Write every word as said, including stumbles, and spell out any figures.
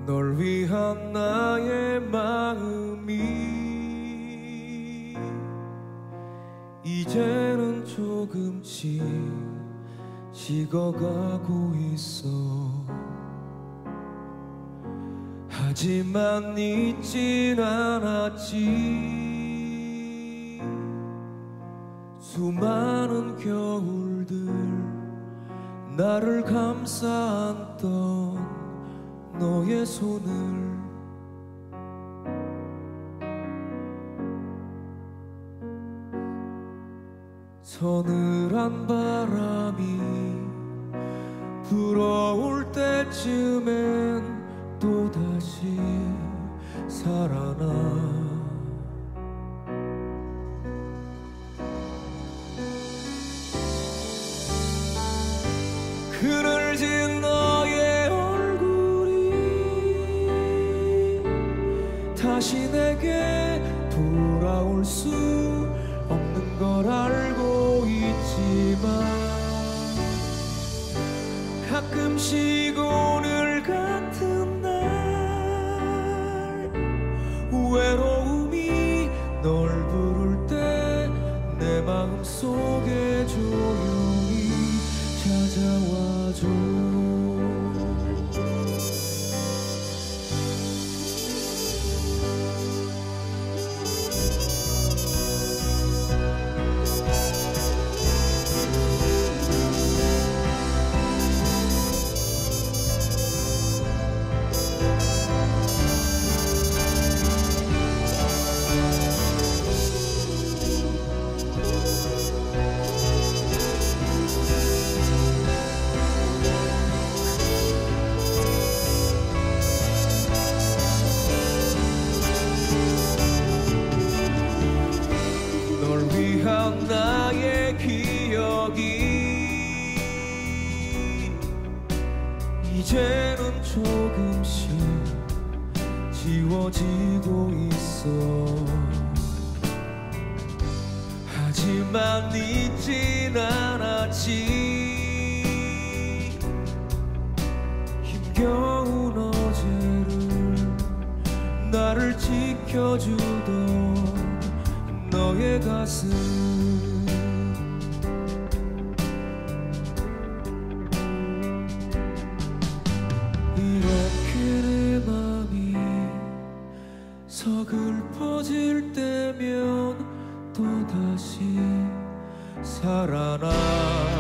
널 위한 나의 마음이 이제는 조금씩 식어가고 있어. 하지만 잊진 않았지. 수많은 겨울들 나를 감싸 안던 너의 손을. 서늘한 바람이 불어올 때쯤엔 또다시 살아나. 그늘진 너의 얼굴이 다시 내게 돌아올 수 없는 걸 알고 있지만 가끔씩 오늘 같은 날 외로움이 널 부를 때 내 마음속에 조용히 찾아와줘. 나의 기억이 이제는 조금씩 지워지고 있어. 하지만 잊진 않았지. 힘겨운 어제를 나를 지켜주던 너의 가슴. 이렇게 내 맘이 서글퍼질 때면 또다시 살아나.